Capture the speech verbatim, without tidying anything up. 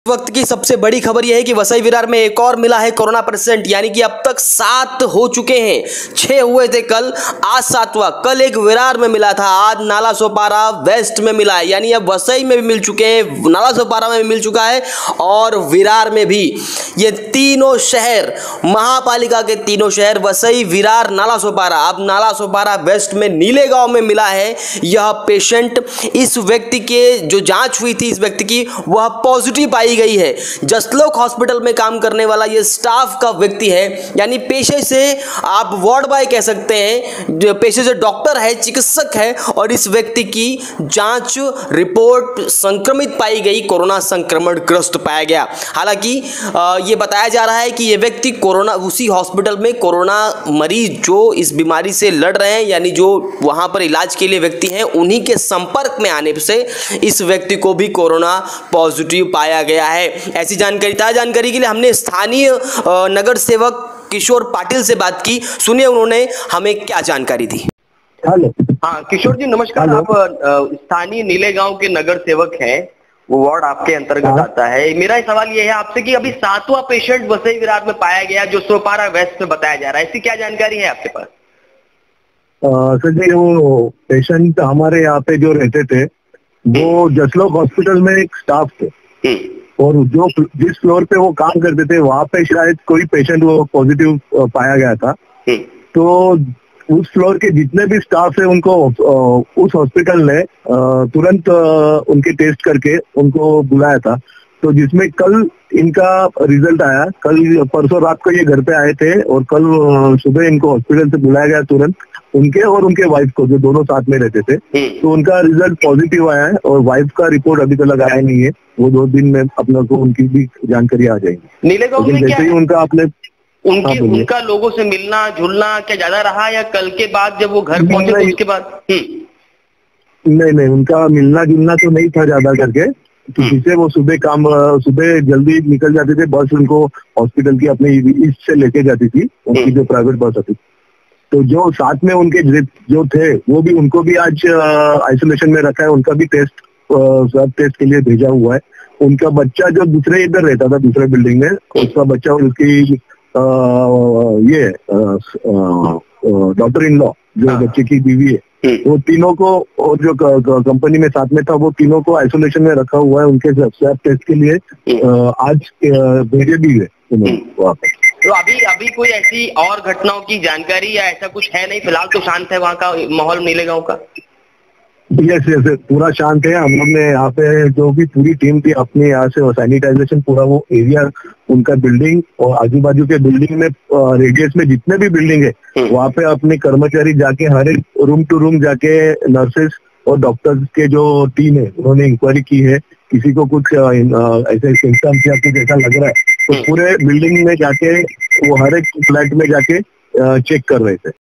वक्त की सबसे बड़ी खबर यह है कि वसई विरार में एक और मिला है कोरोना पेशेंट, यानी कि अब तक सात हो चुके हैं। छह हुए थे कल, आज सातवां। कल एक विरार में मिला था, आज नाला सोपारा वेस्ट में मिला है, यानी अब वसई में भी मिल चुके हैं, नाला सोपारा में भी मिल चुका है और विरार में भी। ये तीनों शहर, महापालिका के तीनों शहर वसई, विरार, नाला सोपारा, अब नाला सोपारा वेस्ट में नीले गांव में मिला है यह पेशेंट। इस व्यक्ति के जो जांच हुई थी इस व्यक्ति की, वह पॉजिटिव पाई गई है। जसलोक हॉस्पिटल में काम करने वाला यह स्टाफ का व्यक्ति है, यानी पेशे से आप वार्ड बॉय कह सकते हैं, जो पेशे से डॉक्टर है, चिकित्सक है, और इस व्यक्ति की जांच रिपोर्ट संक्रमित पाई गई, कोरोना संक्रमण ग्रस्त पाया गया। हालांकि यह बताया जा रहा है कि यह व्यक्ति कोरोना, उसी हॉस्पिटल में कोरोना मरीज जो इस बीमारी से लड़ रहे हैं, यानी जो वहां पर इलाज के लिए व्यक्ति हैं, उन्हीं के संपर्क में आने से इस व्यक्ति को भी कोरोना पॉजिटिव पाया गया है। ऐसी जानकारी, ताजा जानकारी के लिए हमने स्थानीय नगर सेवक किशोर पाटिल से बात की। सुनिए उन्होंने हमें क्या जानकारी दी। हेलो, हाँ किशोर जी नमस्कार। आप स्थानीय नीले गांव के नगर सेवक हैं, वो वार्ड आपके अंतर्गत आता है। मेरा सवाल ये है आपसे कि अभी सातवां पेशेंट वसई विरार में पाया गया जो सोपारा वेस्ट में बताया जा रहा है, इसकी क्या जानकारी है आपके पास? सर जी, वो पेशेंट हमारे यहाँ पे जो रहते थे वो जसलोक हॉस्पिटल में एक स्टाफ थे, और जो जिस फ्लोर पे वो काम करते थे वहाँ पे शायद कोई पेशेंट वो पॉजिटिव पाया गया था। तो उस फ्लोर के जितने भी स्टाफ है उनको उस हॉस्पिटल ने तुरंत उनके टेस्ट करके उनको बुलाया था। तो जिसमें कल इनका रिजल्ट आया। कल परसों रात को ये घर पे आए थे और कल सुबह इनको हॉस्पिटल से बुलाया गया तुरंत, उनके और उनके वाइफ को, जो दोनों साथ में रहते थे। तो उनका रिजल्ट पॉजिटिव आया है और वाइफ का रिपोर्ट अभी तक आया नहीं है। वो दो दिन में अपने को उनकी भी जानकारी आ जाएगी। नीले गांव में जैसे ही उनका अपने उनके उनका लोगों से मिलना जुलना क्या ज्यादा रहा, या कल के बाद जब वो घर पहुंचे उसके बाद? नहीं नहीं, उनका मिलना जुलना तो नहीं था ज्यादा करके, किसी से वो सुबह काम सुबह जल्दी निकल जाते थे। बस उनको हॉस्पिटल की अपने ईस्ट से लेके जाती थी, उनकी जो प्राइवेट बस होती। तो जो साथ में उनके जो थे वो भी, उनको भी आज आइसोलेशन में रखा है, उनका भी टेस्ट सब टेस्ट के लिए भेजा हुआ है। उनका बच्चा जो दूसरे इधर रहता था, दूसरे बिल्डिंग में, उसका बच्चा और उसकी आ, ये डॉक्टर इन लॉ जो बच्चे की बीवी है, वो तीनों को, और जो कंपनी में साथ में था, वो तीनों को आइसोलेशन में रखा हुआ है उनके स्वैब टेस्ट के लिए। आज भेजे भी है वहाँ पे। तो अभी अभी कोई ऐसी और घटनाओं की जानकारी या ऐसा कुछ है नहीं? फिलहाल तो शांत है वहाँ का माहौल नीले गांव का? यस यस, पूरा शांत है। हम लोग ने यहाँ पे जो भी पूरी टीम थी अपने यहाँ से सैनिटाइजेशन, पूरा वो एरिया, उनका बिल्डिंग और आजू बाजू के बिल्डिंग में, रेडियस में जितने भी बिल्डिंग है वहाँ पे अपने कर्मचारी जाके हर एक रूम टू रूम जाके नर्सेस और डॉक्टर्स के जो टीम है उन्होंने इंक्वायरी की है। किसी को कुछ ऐसे सिम्टम्स या कुछ ऐसा लग रहा है तो पूरे बिल्डिंग में जाके वो हर एक फ्लैट में जाके चेक कर रहे थे।